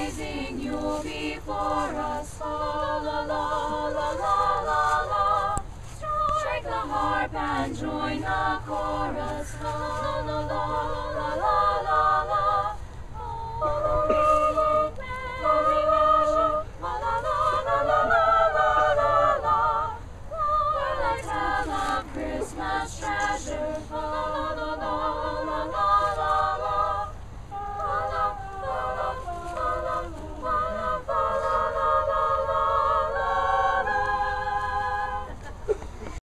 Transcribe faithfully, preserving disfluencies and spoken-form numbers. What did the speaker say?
praising you before us. La la la la la la la. Strike the harp and join the chorus. La la la la la la la la. Christmas treasure.